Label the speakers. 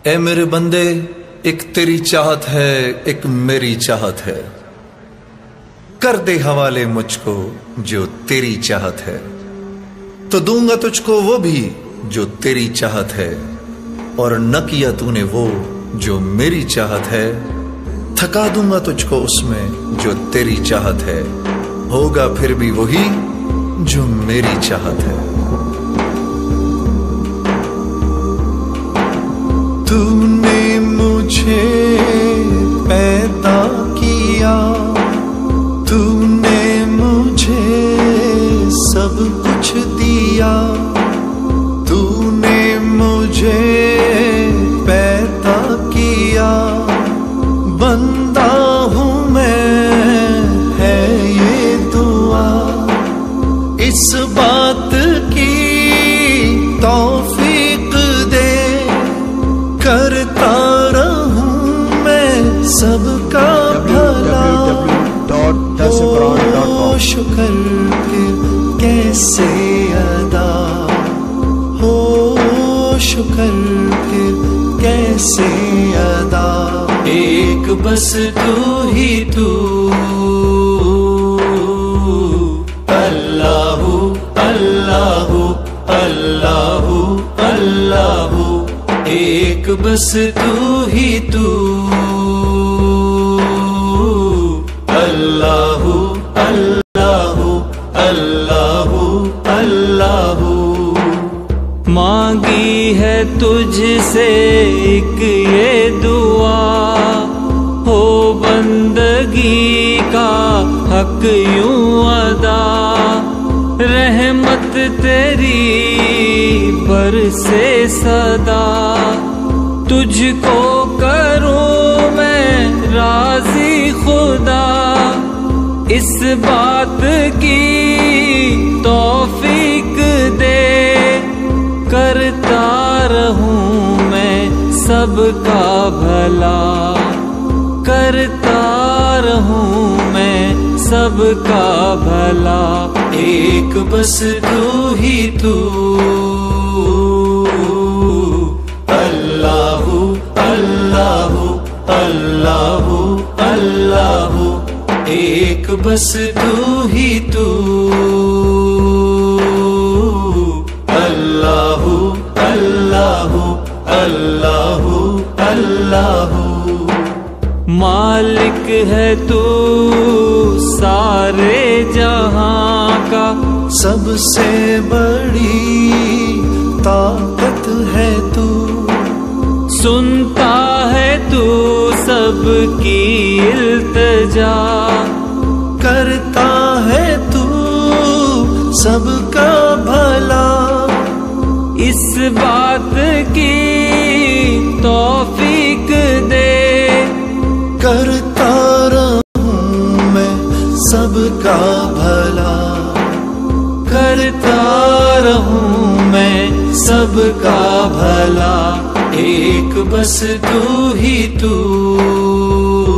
Speaker 1: اے میرے بندے، ایک تیری چاہت ہے، ایک میری چاہت ہے، کر دے حوالے مجھ کو جو تیری چاہت ہے، تو دوں گا تجھ کو وہ بھی جو تیری چاہت ہے، اور نہ کیا تو نے وہ جو میری چاہت ہے، تھکا دوں گا تجھ کو اس میں جو تیری چاہت ہے، ہوگا پھر بھی وہی جو میری چاہت ہے۔ تو نے مجھے پیدا کیا، تو نے مجھے سب کچھ دیا، تو نے مجھے پیدا کیا، بندہ ہوں میں ہے یہ دعا، اس بات کی توفیق دے، کرتا رہوں میں سب کا بھلا، ہو شکر پھر کیسے ادا، ہو شکر پھر کیسے ادا، ایک بس تو ہی تو، اللہ اللہ اللہ اللہ، ایک بس تو ہی تو، اللہ اللہ اللہ اللہ۔
Speaker 2: مانگی ہے تجھ سے ایک یہ دعا، ہو بندگی کا حق یوں ادا، رحمت تیری برسے صدا، تجھ کو کروں میں راضی خدا، اس بات کی توفیق دے، کرتا رہوں میں سب کا بھلا، کرتا رہوں میں سب کا بھلا، ایک بس تو ہی تو، اللہ اللہ اللہ اللہ، ایک بس تو ہی تو، اللہ اللہ اللہ اللہ۔ مالک ہے تو سارے جہاں کا،
Speaker 1: سب سے بڑی طاقت ہے تو،
Speaker 2: سنتا ہے تو سب کی التجا،
Speaker 1: کرتا ہے تو سب کا بھلا،
Speaker 2: اس بات کی توفیق دے،
Speaker 1: کرتا رہوں میں سب کا بھلا،
Speaker 2: کرتا رہوں میں سب کا بھلا،
Speaker 1: ایک بس تو ہی تو،